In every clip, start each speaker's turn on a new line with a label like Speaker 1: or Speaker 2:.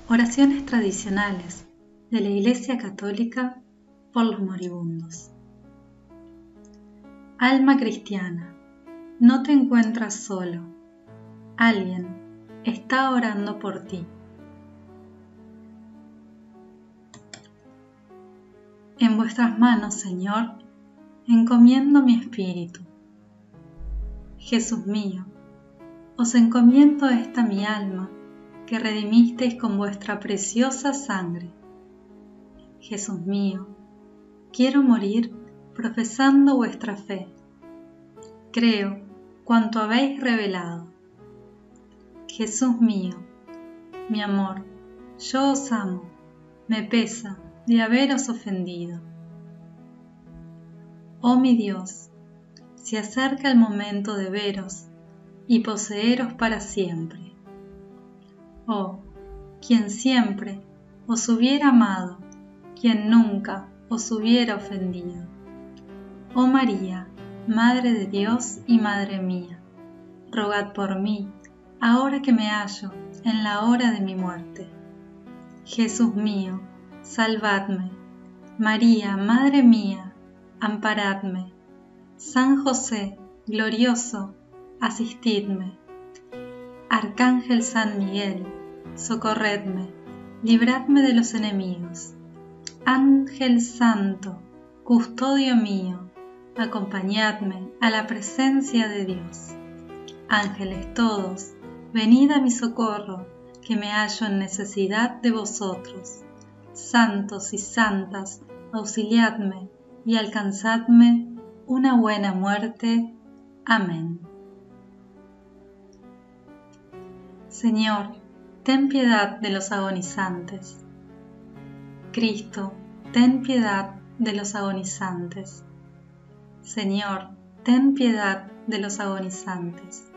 Speaker 1: Oraciones tradicionales de la Iglesia Católica por los moribundos. Alma cristiana, no te encuentras solo. Alguien está orando por ti. En vuestras manos, Señor, encomiendo mi espíritu. Jesús mío, os encomiendo esta mi alma, que redimisteis con vuestra preciosa sangre. Jesús mío, quiero morir profesando vuestra fe. Creo cuanto habéis revelado. Jesús mío, mi amor, yo os amo, me pesa de haberos ofendido. Oh mi Dios, se acerca el momento de veros y poseeros para siempre. Oh, quien siempre os hubiera amado, quien nunca os hubiera ofendido. Oh María, Madre de Dios y Madre mía, rogad por mí, ahora que me hallo en la hora de mi muerte. Jesús mío, salvadme. María, Madre mía, amparadme. San José, glorioso, asistidme. Arcángel San Miguel, socorredme, libradme de los enemigos. Ángel Santo, custodio mío, acompañadme a la presencia de Dios. Ángeles todos, venid a mi socorro, que me hallo en necesidad de vosotros. Santos y santas, auxiliadme y alcanzadme una buena muerte. Amén. Señor, ten piedad de los agonizantes. Cristo, ten piedad de los agonizantes. Señor, ten piedad de los agonizantes.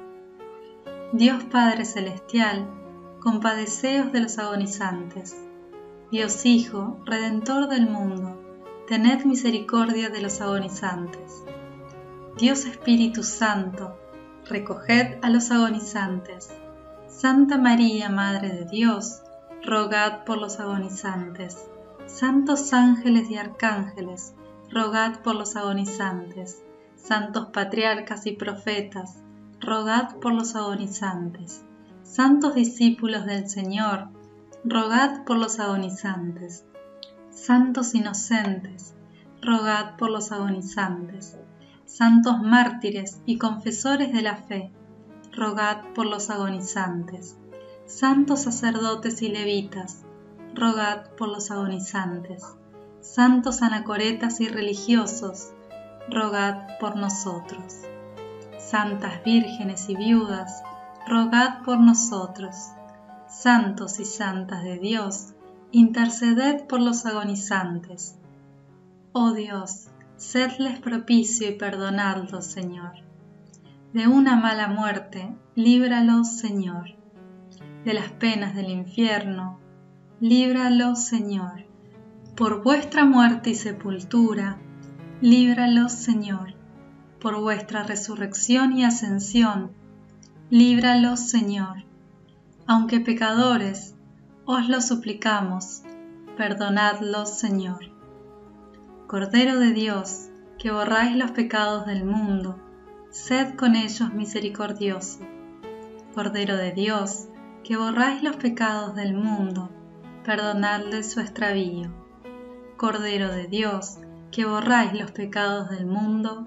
Speaker 1: Dios Padre Celestial, compadeceos de los agonizantes. Dios Hijo, Redentor del mundo, tened misericordia de los agonizantes. Dios Espíritu Santo, recoged a los agonizantes. Santa María, Madre de Dios, rogad por los agonizantes. Santos ángeles y arcángeles, rogad por los agonizantes. Santos patriarcas y profetas, rogad por los agonizantes. Santos discípulos del Señor, rogad por los agonizantes. Santos inocentes, rogad por los agonizantes. Santos mártires y confesores de la fe, rogad por los agonizantes. Santos sacerdotes y levitas, rogad por los agonizantes. Santos anacoretas y religiosos, rogad por nosotros. Santas vírgenes y viudas, rogad por nosotros. Santos y santas de Dios, interceded por los agonizantes. Oh Dios, sedles propicio y perdonadlos, Señor. De una mala muerte, líbralos, Señor. De las penas del infierno, líbralos, Señor. Por vuestra muerte y sepultura, líbralos, Señor. Por vuestra resurrección y ascensión, líbralos, Señor. Aunque pecadores, os lo suplicamos, perdonadlos, Señor. Cordero de Dios, que borráis los pecados del mundo, sed con ellos misericordioso. Cordero de Dios, que borráis los pecados del mundo, perdonadles su extravío. Cordero de Dios, que borráis los pecados del mundo,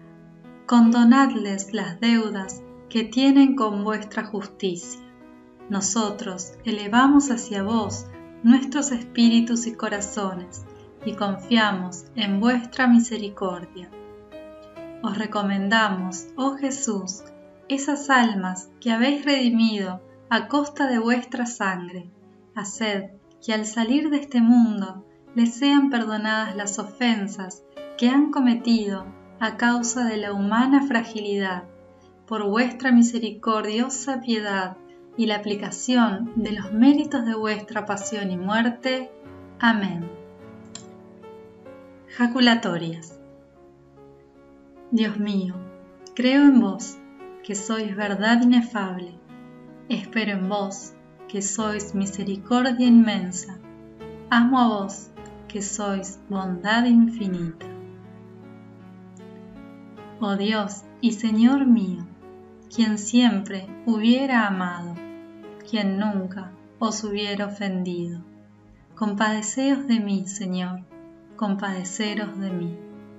Speaker 1: condonadles las deudas que tienen con vuestra justicia. Nosotros elevamos hacia vos nuestros espíritus y corazones y confiamos en vuestra misericordia. Os recomendamos, oh Jesús, esas almas que habéis redimido a costa de vuestra sangre. Haced que al salir de este mundo les sean perdonadas las ofensas que han cometido a causa de la humana fragilidad, por vuestra misericordiosa piedad y la aplicación de los méritos de vuestra pasión y muerte. Amén. Jaculatorias. Dios mío, creo en vos, que sois verdad inefable. Espero en vos, que sois misericordia inmensa. Amo a vos, que sois bondad infinita. Oh Dios y Señor mío, quien siempre hubiera amado, quien nunca os hubiera ofendido, compadeceos de mí, Señor, compadeceros de mí.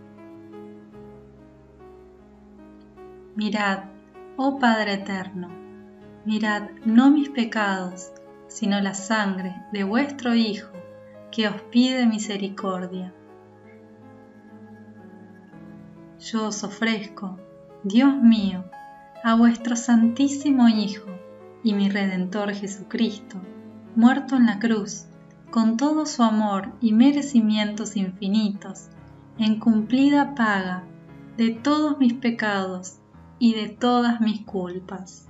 Speaker 1: Mirad, oh Padre eterno, mirad no mis pecados, sino la sangre de vuestro Hijo, que os pide misericordia. Yo os ofrezco, Dios mío, a vuestro Santísimo Hijo y mi Redentor Jesucristo, muerto en la cruz, con todo su amor y merecimientos infinitos, en cumplida paga de todos mis pecados y de todas mis culpas.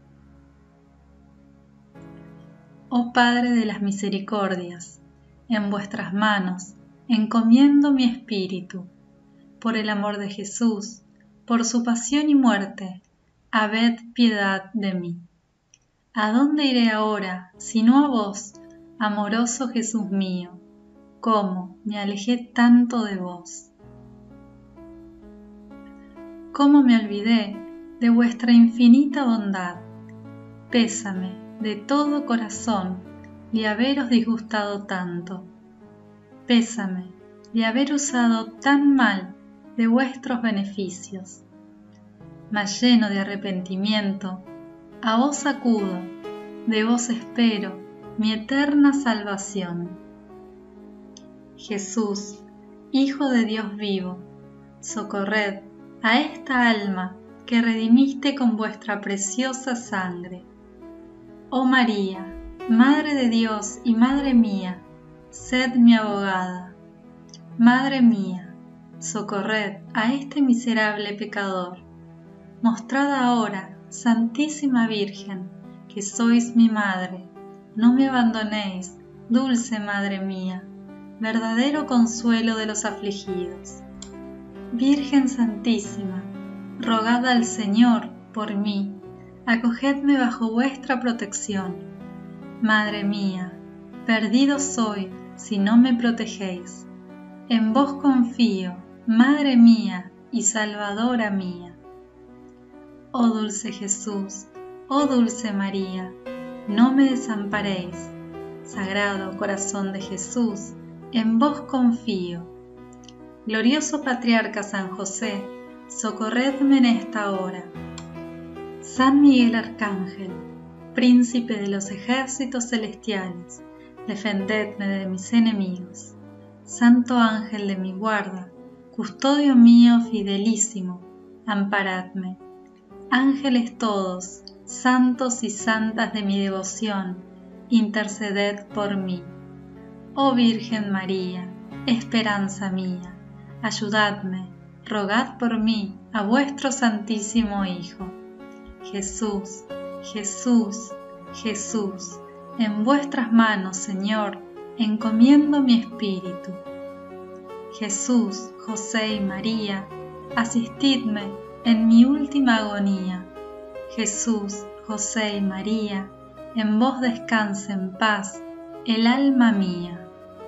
Speaker 1: Oh Padre de las misericordias, en vuestras manos encomiendo mi espíritu. Por el amor de Jesús, por su pasión y muerte, habed piedad de mí. ¿A dónde iré ahora, sino a vos, amoroso Jesús mío? ¿Cómo me alejé tanto de vos? ¿Cómo me olvidé de vuestra infinita bondad? Pésame de todo corazón de haberos disgustado tanto. Pésame de haber usado tan mal de vuestros beneficios. Mas lleno de arrepentimiento, a vos acudo, de vos espero mi eterna salvación. Jesús, Hijo de Dios vivo, socorred a esta alma que redimiste con vuestra preciosa sangre. Oh María, Madre de Dios y Madre mía, sed mi abogada. Madre mía, socorred a este miserable pecador. Mostrad ahora, Santísima Virgen, que sois mi Madre. No me abandonéis, dulce Madre mía, verdadero consuelo de los afligidos. Virgen Santísima, rogad al Señor por mí, acogedme bajo vuestra protección. Madre mía, perdido soy si no me protegéis. En vos confío, Madre mía y Salvadora mía. Oh dulce Jesús, oh dulce María, no me desamparéis. Sagrado corazón de Jesús, en vos confío. Glorioso Patriarca San José, socorredme en esta hora. San Miguel Arcángel, príncipe de los ejércitos celestiales, defendedme de mis enemigos. Santo ángel de mi guarda, custodio mío fidelísimo, amparadme. Ángeles todos, santos y santas de mi devoción, interceded por mí. Oh Virgen María, esperanza mía, ayudadme, rogad por mí a vuestro Santísimo Hijo. Jesús, Jesús, Jesús, en vuestras manos, Señor, encomiendo mi espíritu. Jesús, José y María, asistidme en mi última agonía. Jesús, José y María, en vos descanse en paz el alma mía.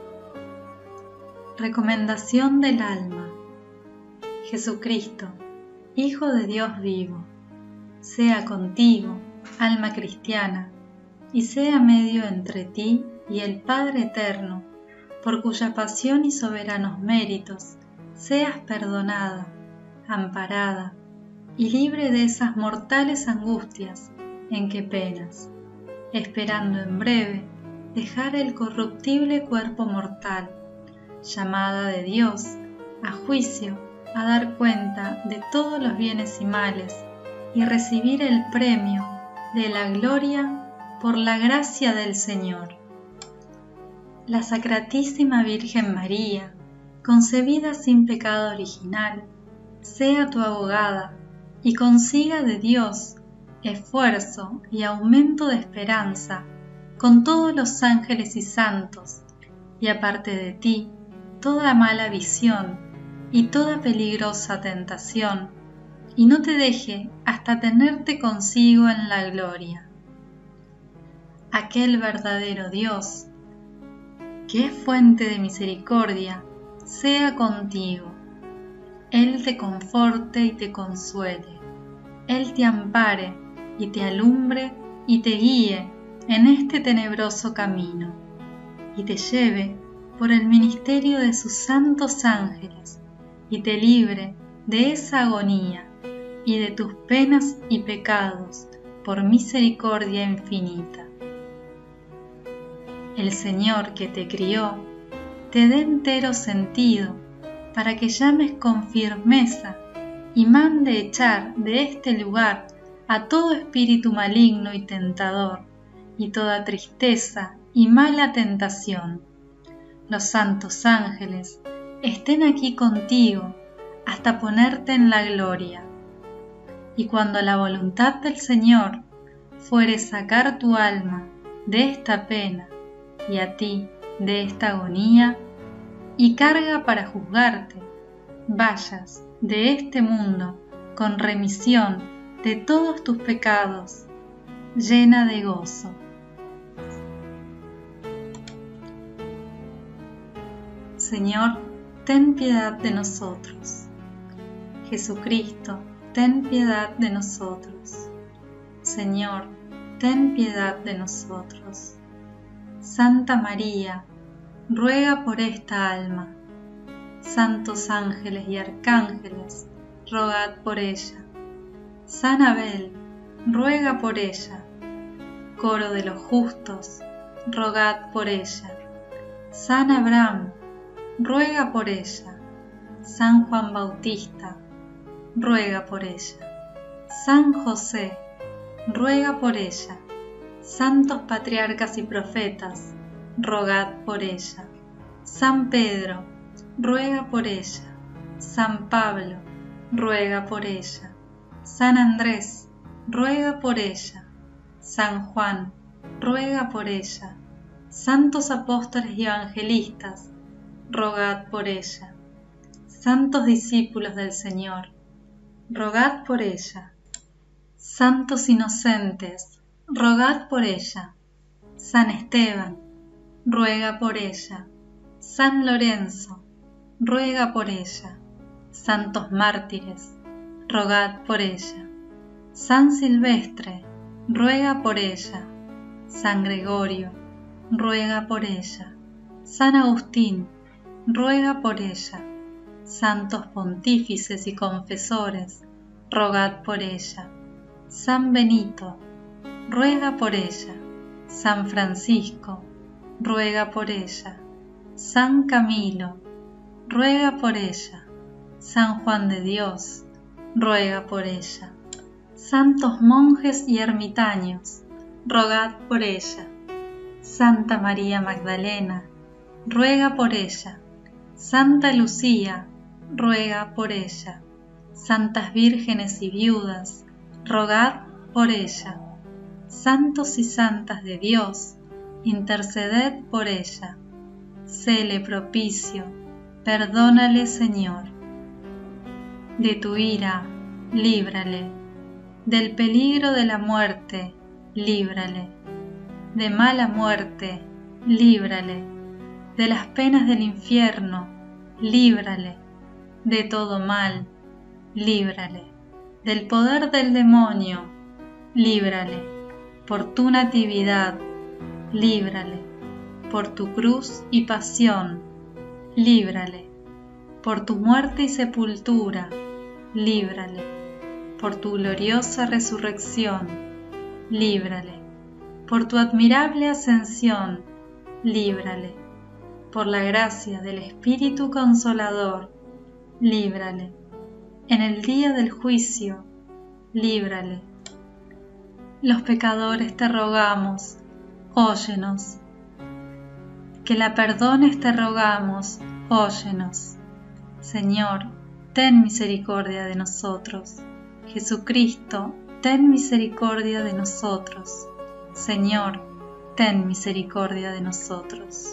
Speaker 1: Recomendación del alma. Jesucristo, Hijo de Dios vivo, sea contigo, alma cristiana, y sea medio entre ti y el Padre eterno, por cuya pasión y soberanos méritos seas perdonada, amparada y libre de esas mortales angustias en que penas, esperando en breve dejar el corruptible cuerpo mortal, llamada de Dios a juicio, a dar cuenta de todos los bienes y males y recibir el premio de la gloria por la gracia del Señor. La Sacratísima Virgen María, concebida sin pecado original, sea tu abogada y consiga de Dios esfuerzo y aumento de esperanza con todos los ángeles y santos, y aparte de ti, toda mala visión y toda peligrosa tentación, y no te deje hasta tenerte consigo en la gloria. aquel verdadero Dios, que es fuente de misericordia, sea contigo. Él te conforte y te consuele. Él te ampare y te alumbre y te guíe en este tenebroso camino, y te lleve por el ministerio de sus santos ángeles, y te libre de esa agonía y de tus penas y pecados por misericordia infinita. El Señor que te crió te dé entero sentido para que llames con firmeza y mande echar de este lugar a todo espíritu maligno y tentador y toda tristeza y mala tentación. Los santos ángeles estén aquí contigo hasta ponerte en la gloria. Y cuando la voluntad del Señor fuere sacar tu alma de esta pena y a ti de esta agonía, y carga para juzgarte, vayas de este mundo con remisión de todos tus pecados, llena de gozo. Señor, ten piedad de nosotros. Jesucristo, ten piedad de nosotros. Señor, ten piedad de nosotros. Santa María, ruega por esta alma. Santos ángeles y arcángeles, rogad por ella. San Abel, ruega por ella. Coro de los justos, rogad por ella. San Abraham, ruega por ella. San Juan Bautista, ruega por ella. San José, ruega por ella. Santos patriarcas y profetas, rogad por ella. San Pedro, ruega por ella. San Pablo, ruega por ella. San Andrés, ruega por ella. San Juan, ruega por ella. Santos apóstoles y evangelistas, rogad por ella. Santos discípulos del Señor, rogad por ella. Santos inocentes, rogad por ella. San Esteban, ruega por ella. San Lorenzo, ruega por ella. Santos mártires, rogad por ella. San Silvestre, ruega por ella. San Gregorio, ruega por ella. San Agustín, ruega por ella. Santos pontífices y confesores, rogad por ella. San Benito, ruega por ella. San Francisco, ruega por ella. San Camilo, ruega por ella. San Juan de Dios, ruega por ella. Santos monjes y ermitaños, rogad por ella. Santa María Magdalena, ruega por ella. Santa Lucía, ruega por ella. Santas vírgenes y viudas, rogad por ella. Santos y santas de Dios, interceded por ella. Séle propicio, perdónale, Señor. De tu ira, líbrale. Del peligro de la muerte, líbrale. De mala muerte, líbrale. De las penas del infierno, líbrale. De todo mal, líbrale. Del poder del demonio, líbrale. Por tu natividad, líbrale. Por tu cruz y pasión, líbrale. Por tu muerte y sepultura, líbrale. Por tu gloriosa resurrección, líbrale. Por tu admirable ascensión, líbrale. Por la gracia del Espíritu Consolador, líbrale. En el día del juicio, líbrale. Los pecadores te rogamos, óyenos. Que la perdones te rogamos, óyenos. Señor, ten misericordia de nosotros. Jesucristo, ten misericordia de nosotros. Señor, ten misericordia de nosotros.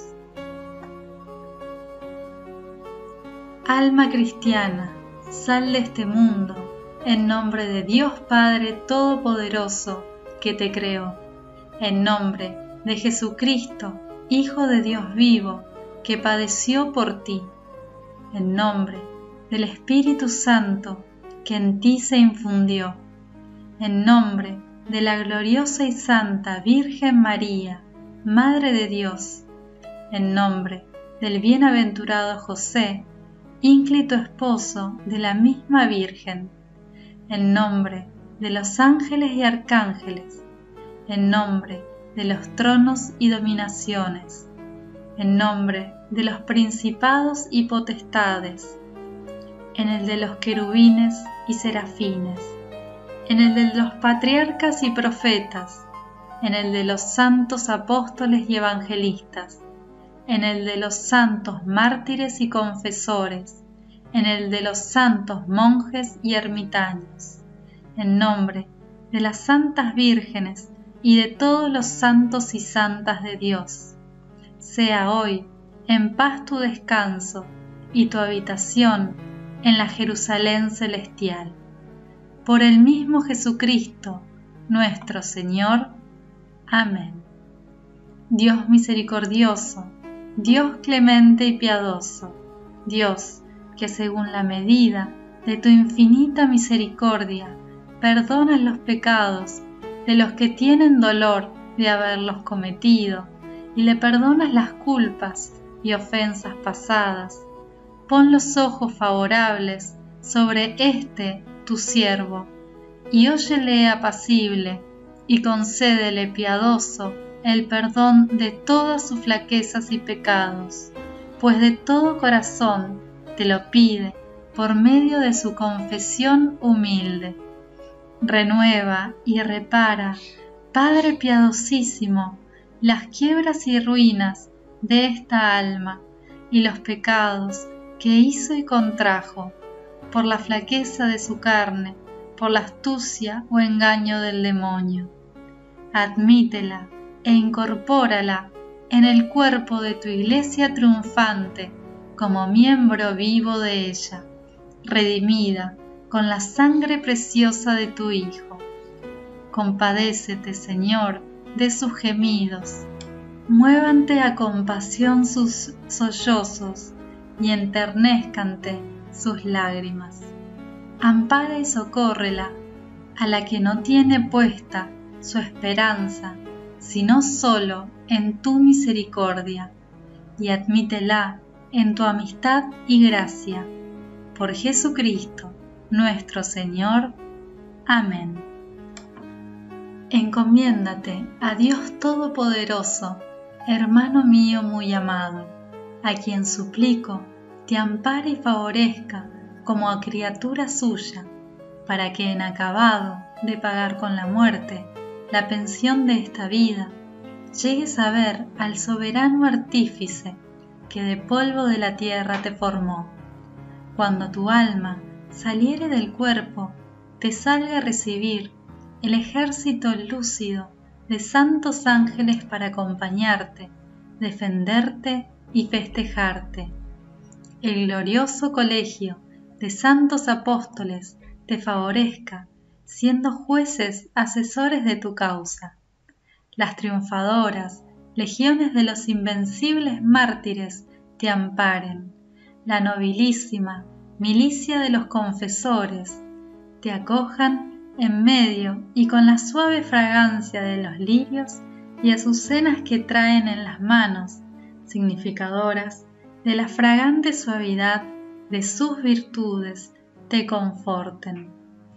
Speaker 1: Alma cristiana, sal de este mundo, en nombre de Dios Padre Todopoderoso, que te creó, en nombre de Jesucristo, Hijo de Dios vivo, que padeció por ti, en nombre del Espíritu Santo que en ti se infundió, en nombre de la gloriosa y santa Virgen María, Madre de Dios, en nombre del bienaventurado José, ínclito esposo de la misma Virgen, en nombre de los ángeles y arcángeles, en nombre de los tronos y dominaciones, en nombre de los principados y potestades, en el de los querubines y serafines, en el de los patriarcas y profetas, en el de los santos apóstoles y evangelistas, en el de los santos mártires y confesores, en el de los santos monjes y ermitaños, en nombre de las santas vírgenes y de todos los santos y santas de Dios. Sea hoy en paz tu descanso y tu habitación en la Jerusalén celestial. Por el mismo Jesucristo, nuestro Señor. Amén. Dios misericordioso, Dios clemente y piadoso, Dios que según la medida de tu infinita misericordia perdonas los pecados de los que tienen dolor de haberlos cometido y le perdonas las culpas y ofensas pasadas, pon los ojos favorables sobre este tu siervo, y óyele apacible, y concédele piadoso el perdón de todas sus flaquezas y pecados, pues de todo corazón te lo pide por medio de su confesión humilde. Renueva y repara, Padre piadosísimo, las quiebras y ruinas de esta alma y los pecados que hizo y contrajo, por la flaqueza de su carne, por la astucia o engaño del demonio. Admítela e incorpórala en el cuerpo de tu Iglesia triunfante como miembro vivo de ella, redimida con la sangre preciosa de tu Hijo. Compadécete, Señor, de sus gemidos, muévante a compasión sus sollozos y enternézcante sus lágrimas. Ampara y socórrela a la que no tiene puesta su esperanza, sino solo en tu misericordia, y admítela en tu amistad y gracia. Por Jesucristo, nuestro Señor. Amén. Encomiéndate a Dios Todopoderoso, hermano mío muy amado, a quien suplico te ampare y favorezca como a criatura suya, para que en acabado de pagar con la muerte la pensión de esta vida, llegues a ver al soberano artífice que de polvo de la tierra te formó. Cuando tu alma saliere del cuerpo, te salga a recibir el ejército lúcido de santos ángeles para acompañarte, defenderte y festejarte. El glorioso colegio de santos apóstoles te favorezca, siendo jueces asesores de tu causa. Las triunfadoras legiones de los invencibles mártires te amparen. La nobilísima milicia de los confesores te acojan en medio y con la suave fragancia de los lirios y azucenas que traen en las manos, significadoras de la fragante suavidad de sus virtudes, te conforten.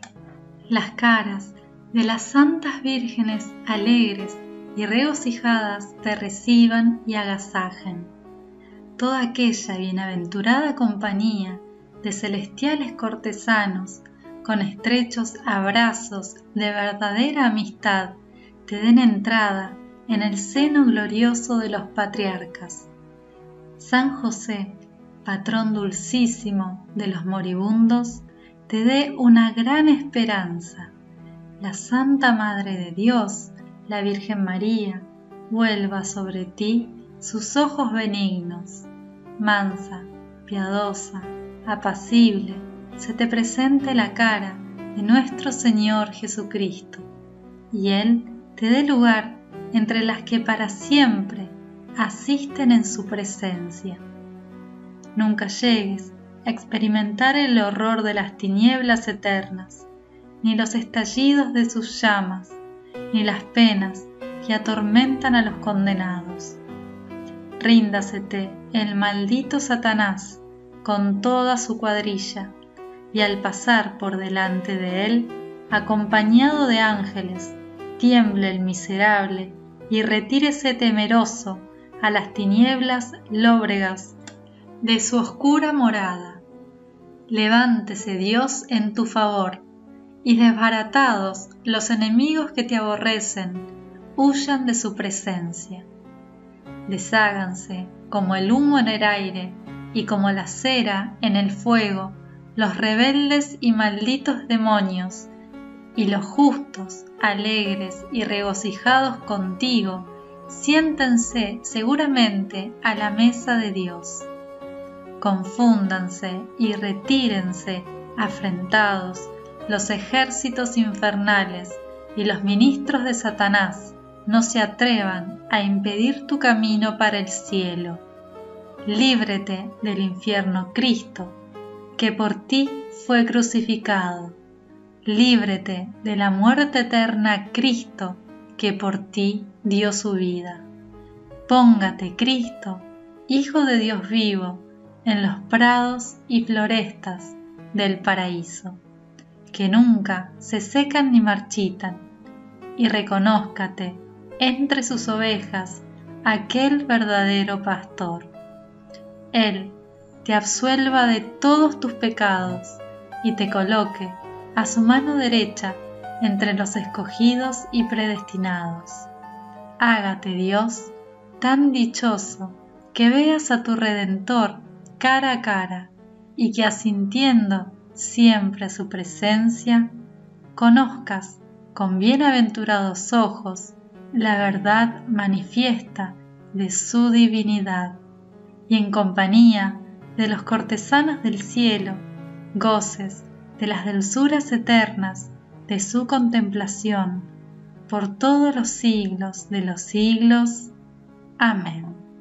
Speaker 1: Las caras de las santas vírgenes alegres y regocijadas te reciban y agasajen. Toda aquella bienaventurada compañía de celestiales cortesanos, con estrechos abrazos de verdadera amistad, te den entrada en el seno glorioso de los patriarcas. San José, patrón dulcísimo de los moribundos, te dé una gran esperanza. La Santa Madre de Dios, la Virgen María, vuelva sobre ti sus ojos benignos. Mansa, piadosa, apacible, se te presente la cara de nuestro Señor Jesucristo, y Él te dé lugar entre las que para siempre asisten en su presencia. Nunca llegues a experimentar el horror de las tinieblas eternas, ni los estallidos de sus llamas, ni las penas que atormentan a los condenados. Ríndasete el maldito Satanás con toda su cuadrilla, y al pasar por delante de él, acompañado de ángeles, tiemble el miserable y retírese temeroso a las tinieblas lóbregas de su oscura morada. Levántese Dios en tu favor, y desbaratados los enemigos que te aborrecen, huyan de su presencia. Desháganse como el humo en el aire y como la cera en el fuego los rebeldes y malditos demonios, y los justos, alegres y regocijados contigo, siéntense seguramente a la mesa de Dios. Confúndanse y retírense afrentados los ejércitos infernales, y los ministros de Satanás no se atrevan a impedir tu camino para el cielo. Líbrete del infierno Cristo, que por ti fue crucificado. Líbrete de la muerte eterna Cristo, que por ti dio su vida. Póngate, Cristo, Hijo de Dios vivo, en los prados y florestas del paraíso, que nunca se secan ni marchitan, y reconózcate entre sus ovejas aquel verdadero pastor. Él te absuelva de todos tus pecados y te coloque a su mano derecha entre los escogidos y predestinados. Hágate Dios tan dichoso que veas a tu Redentor cara a cara, y que asintiendo siempre a su presencia, conozcas con bienaventurados ojos la verdad manifiesta de su divinidad, y en compañía de los cortesanos del cielo goces de las dulzuras eternas de su contemplación por todos los siglos de los siglos. Amén.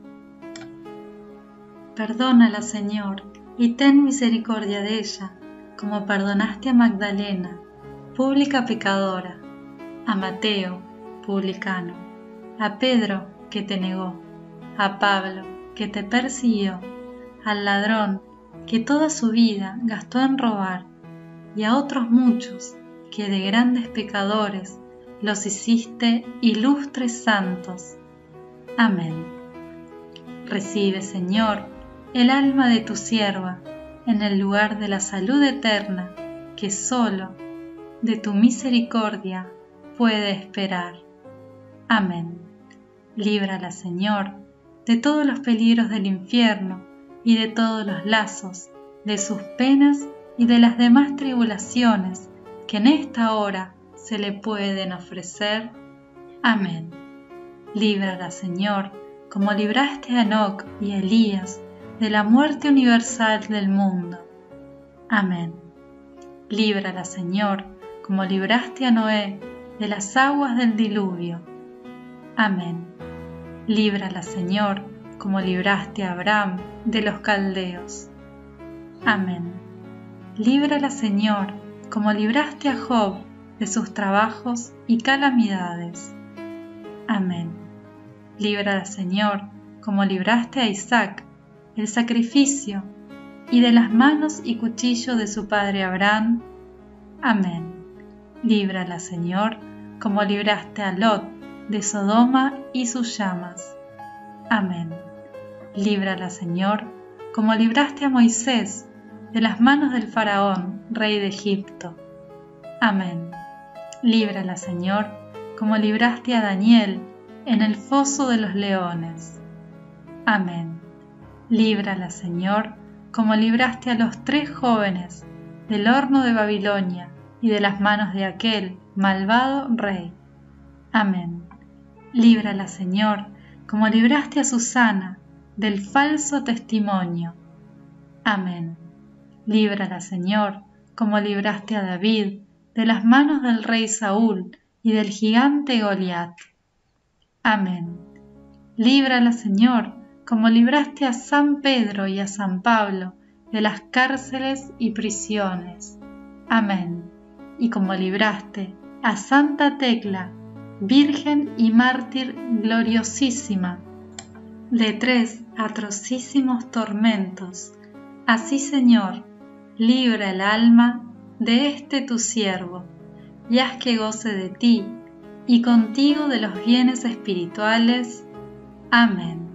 Speaker 1: Perdónala, Señor, y ten misericordia de ella, como perdonaste a Magdalena, pública pecadora, a Mateo, publicano, a Pedro, que te negó, a Pablo, que te persiguió, al ladrón, que toda su vida gastó en robar, y a otros muchos, que de grandes pecadores los hiciste ilustres santos. Amén. Recibe, Señor, el alma de tu sierva en el lugar de la salud eterna que solo de tu misericordia puede esperar. Amén. Líbrala, Señor, de todos los peligros del infierno y de todos los lazos, de sus penas y de las demás tribulaciones que en esta hora se le pueden ofrecer. Amén. Líbrala, Señor, como libraste a Enoc y a Elías de la muerte universal del mundo. Amén. Líbrala, Señor, como libraste a Noé de las aguas del diluvio. Amén. Líbrala, Señor, como libraste a Abraham de los caldeos. Amén. Líbrala, Señor, como libraste a Job de sus trabajos y calamidades. Amén. Líbrala, Señor, como libraste a Isaac del sacrificio y de las manos y cuchillo de su padre Abraham. Amén. Líbrala, Señor, como libraste a Lot de Sodoma y sus llamas. Amén. Líbrala, Señor, como libraste a Moisés de las manos del faraón, rey de Egipto. Amén. Líbrala, Señor, como libraste a Daniel en el foso de los leones. Amén. Líbrala, Señor, como libraste a los 3 jóvenes del horno de Babilonia y de las manos de aquel malvado rey. Amén. Líbrala, Señor, como libraste a Susana del falso testimonio. Amén. Líbrala, Señor, como libraste a David de las manos del rey Saúl y del gigante Goliat. Amén. Líbrala, Señor, como libraste a San Pedro y a San Pablo de las cárceles y prisiones. Amén. Y como libraste a Santa Tecla, Virgen y mártir gloriosísima, de 3 atrocísimos tormentos, así, Señor, libra el alma de este tu siervo, y haz que goce de ti, y contigo de los bienes espirituales. Amén.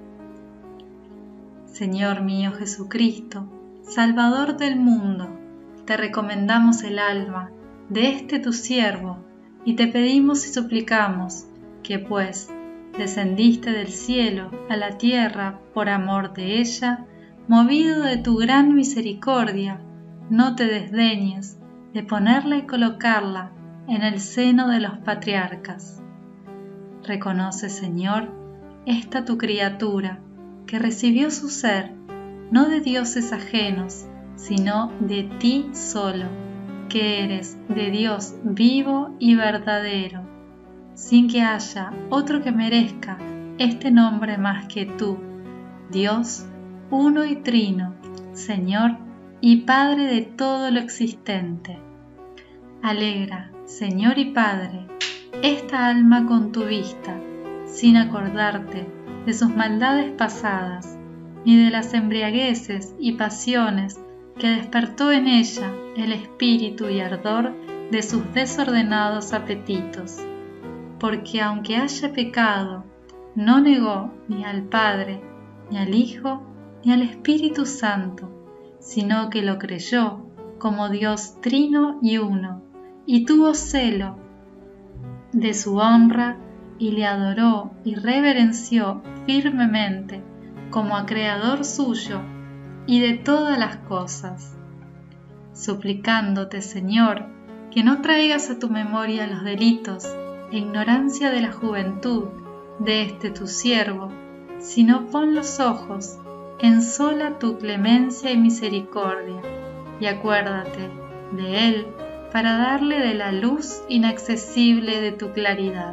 Speaker 1: Señor mío Jesucristo, Salvador del mundo, te recomendamos el alma de este tu siervo, y te pedimos y suplicamos que, pues, descendiste del cielo a la tierra por amor de ella, movido de tu gran misericordia, no te desdeñes de ponerla y colocarla en el seno de los patriarcas. Reconoce, Señor, esta tu criatura, que recibió su ser, no de dioses ajenos, sino de ti solo, que eres de Dios vivo y verdadero, sin que haya otro que merezca este nombre más que tú, Dios, uno y trino, Señor y Padre de todo lo existente. Alegra, Señor y Padre, esta alma con tu vista, sin acordarte de sus maldades pasadas, ni de las embriagueces y pasiones que despertó en ella el espíritu y ardor de sus desordenados apetitos. Porque aunque haya pecado, no negó ni al Padre, ni al Hijo, ni al Espíritu Santo, sino que lo creyó como Dios trino y uno, y tuvo celo de su honra, y le adoró y reverenció firmemente como a Creador suyo y de todas las cosas. Suplicándote, Señor, que no traigas a tu memoria los delitos e ignorancia de la juventud de este tu siervo, sino pon los ojos en sola tu clemencia y misericordia, y acuérdate de él para darle de la luz inaccesible de tu claridad.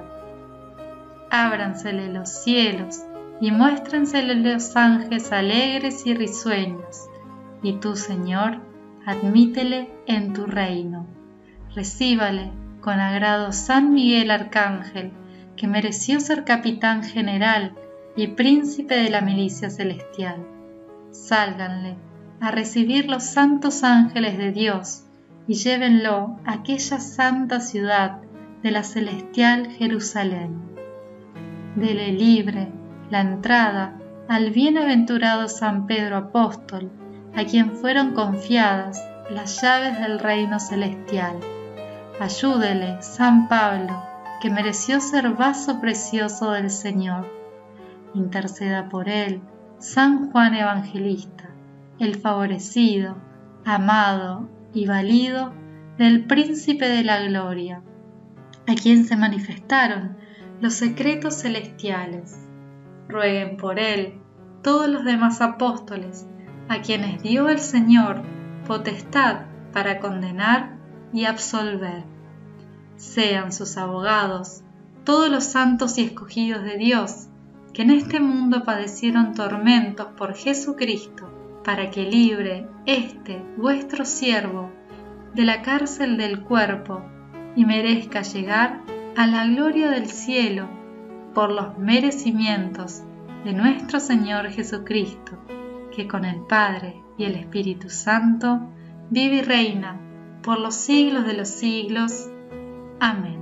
Speaker 1: Ábransele los cielos y muéstrensele los ángeles alegres y risueños, y tú, Señor, admítele en tu reino. Recíbale con agrado San Miguel Arcángel, que mereció ser capitán general y príncipe de la milicia celestial. Sálganle a recibir los santos ángeles de Dios y llévenlo a aquella santa ciudad de la celestial Jerusalén. Dele libre la entrada al bienaventurado San Pedro Apóstol, a quien fueron confiadas las llaves del reino celestial. Ayúdele San Pablo, que mereció ser vaso precioso del Señor. Interceda por él San Juan Evangelista, el favorecido, amado y valido del Príncipe de la Gloria, a quien se manifestaron los secretos celestiales. Rueguen por él todos los demás apóstoles, a quienes dio el Señor potestad para condenar y absolver. Sean sus abogados todos los santos y escogidos de Dios, que en este mundo padecieron tormentos por Jesucristo, para que libre este vuestro siervo de la cárcel del cuerpo y merezca llegar a la gloria del cielo por los merecimientos de nuestro Señor Jesucristo, que con el Padre y el Espíritu Santo vive y reina por los siglos de los siglos. Amén.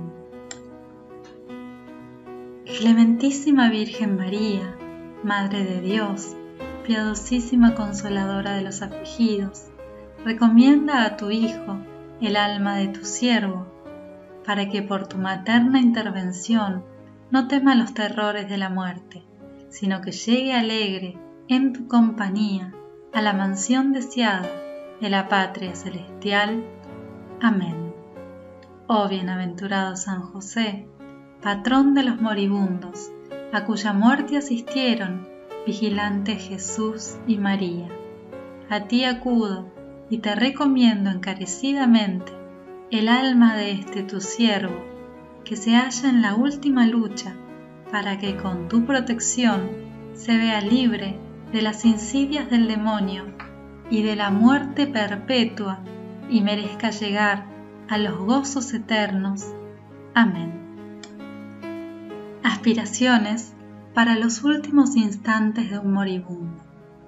Speaker 1: Clementísima Virgen María, Madre de Dios, piadosísima Consoladora de los afligidos, recomienda a tu Hijo el alma de tu siervo, para que por tu materna intervención no tema los terrores de la muerte, sino que llegue alegre en tu compañía a la mansión deseada de la patria celestial. Amén. Oh bienaventurado San José, patrón de los moribundos, a cuya muerte asistieron vigilantes Jesús y María. A ti acudo y te recomiendo encarecidamente el alma de este tu siervo, que se halla en la última lucha para que con tu protección se vea libre de las insidias del demonio y de la muerte perpetua y merezca llegar a los gozos eternos. Amén. Aspiraciones para los últimos instantes de un moribundo.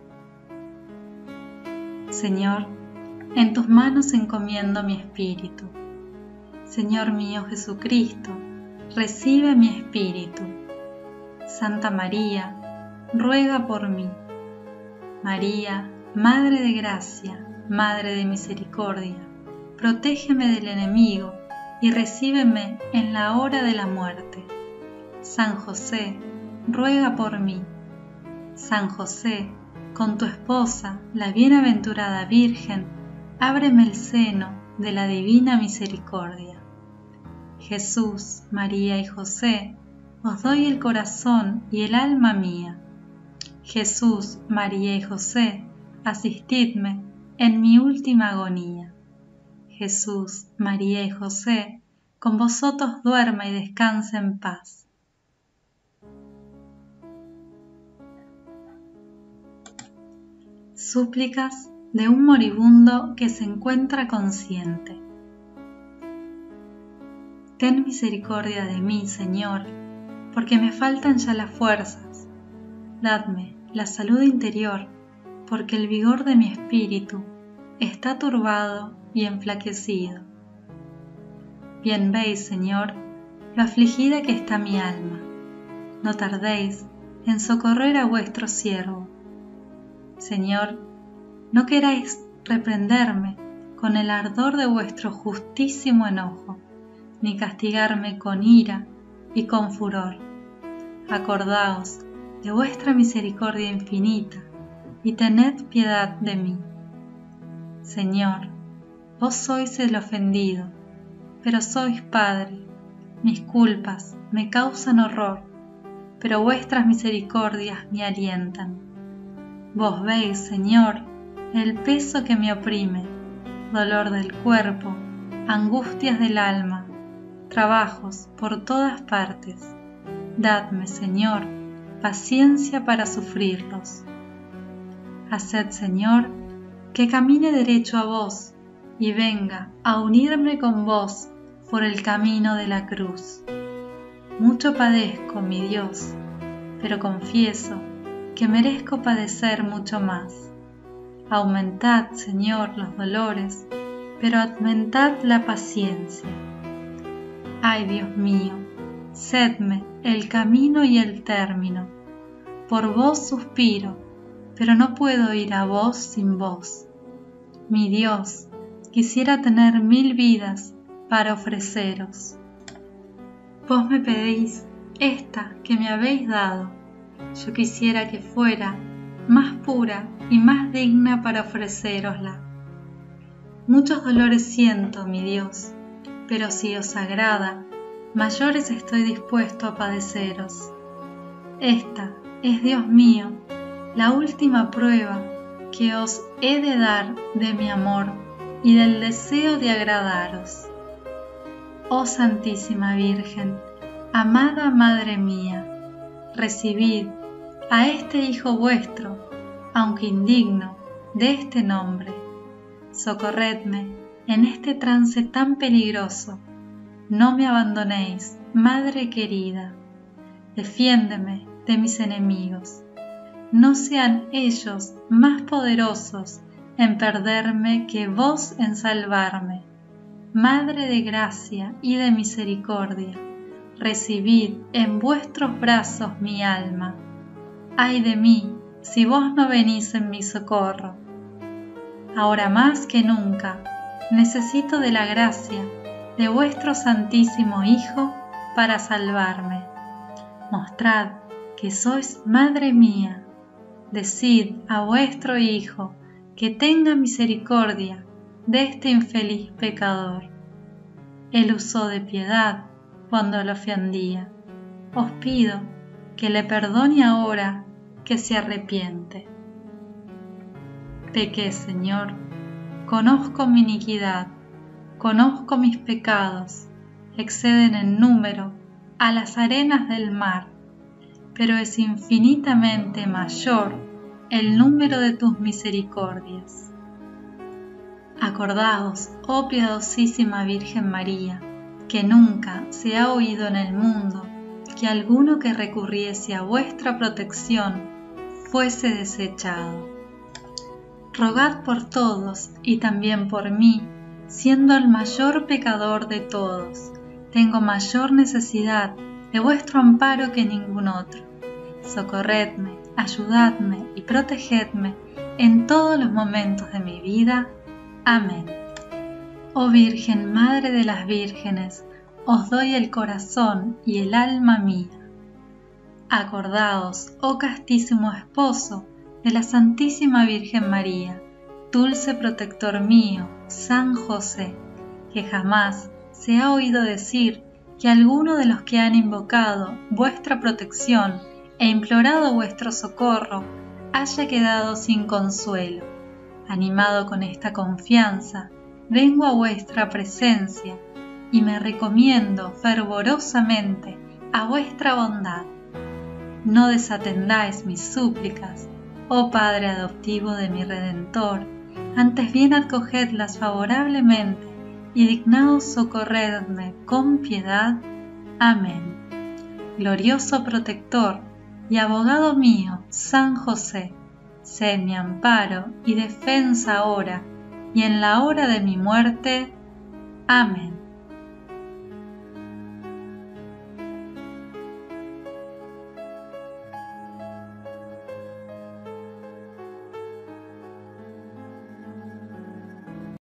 Speaker 1: Señor, en tus manos encomiendo mi espíritu. Señor mío Jesucristo, recibe mi espíritu. Santa María, ruega por mí. María, Madre de Gracia, Madre de Misericordia, protégeme del enemigo y recíbeme en la hora de la muerte. San José, ruega por mí. San José, con tu esposa, la bienaventurada Virgen, ábreme el seno de la divina misericordia. Jesús, María y José, os doy el corazón y el alma mía. Jesús, María y José, asistidme en mi última agonía. Jesús, María y José, con vosotros duerma y descanse en paz. Súplicas de un moribundo que se encuentra consciente. Ten misericordia de mí, Señor, porque me faltan ya las fuerzas. Dadme la salud interior, porque el vigor de mi espíritu está turbado y enflaquecido. Bien veis, Señor, lo afligida que está mi alma. No tardéis en socorrer a vuestro siervo. Señor, no queráis reprenderme con el ardor de vuestro justísimo enojo, ni castigarme con ira y con furor. Acordaos de vuestra misericordia infinita y tened piedad de mí. Señor, vos sois el ofendido, pero sois Padre. Mis culpas me causan horror, pero vuestras misericordias me alientan. Vos veis, Señor, el peso que me oprime, dolor del cuerpo, angustias del alma, trabajos por todas partes. Dadme, Señor, paciencia para sufrirlos. Haced, Señor, que camine derecho a vos y venga a unirme con vos por el camino de la cruz. Mucho padezco, mi Dios, pero confieso que merezco padecer mucho más. Aumentad, Señor, los dolores, pero aumentad la paciencia. Ay, Dios mío, sedme el camino y el término. Por vos suspiro, pero no puedo ir a vos sin vos. Mi Dios, quisiera tener 1000 vidas para ofreceros. Vos me pedís esta que me habéis dado. Yo quisiera que fuera más pura y más digna para ofrecerosla. Muchos dolores siento, mi Dios, pero si os agrada, mayores estoy dispuesto a padeceros. Esta es, Dios mío, la última prueba que os he de dar de mi amor y del deseo de agradaros. Oh Santísima Virgen, amada Madre mía, recibid a este Hijo vuestro, aunque indigno de este nombre. Socorredme en este trance tan peligroso. No me abandonéis, Madre querida. Defiéndeme de mis enemigos. No sean ellos más poderosos en perderme que vos en salvarme. Madre de gracia y de misericordia, recibid en vuestros brazos mi alma. Ay de mí, si vos no venís en mi socorro. Ahora más que nunca, necesito de la gracia de vuestro Santísimo Hijo para salvarme. Mostrad que sois Madre mía. Decid a vuestro Hijo que tenga misericordia de este infeliz pecador. Él usó de piedad cuando lo ofendía. Os pido que le perdone ahora que se arrepiente. Pequé, Señor, conozco mi iniquidad, conozco mis pecados, exceden en número a las arenas del mar. pero es infinitamente mayor el número de tus misericordias. Acordaos, oh piadosísima Virgen María, que nunca se ha oído en el mundo que alguno que recurriese a vuestra protección fuese desechado. Rogad por todos y también por mí, siendo el mayor pecador de todos. Tengo mayor necesidad de vuestro amparo que ningún otro. Socorredme, ayudadme y protegedme en todos los momentos de mi vida. Amén. Oh Virgen, Madre de las Vírgenes, os doy el corazón y el alma mía. Acordaos, oh castísimo esposo de la Santísima Virgen María, dulce protector mío, San José, que jamás se ha oído decir que alguno de los que han invocado vuestra protección e implorado vuestro socorro haya quedado sin consuelo. Animado con esta confianza, vengo a vuestra presencia y me recomiendo fervorosamente a vuestra bondad. No desatendáis mis súplicas, oh Padre adoptivo de mi Redentor, antes bien acogedlas favorablemente y dignaos socorrerme con piedad. Amén. Glorioso protector y abogado mío, San José, sé mi amparo y defensa ahora y en la hora de mi muerte. Amén.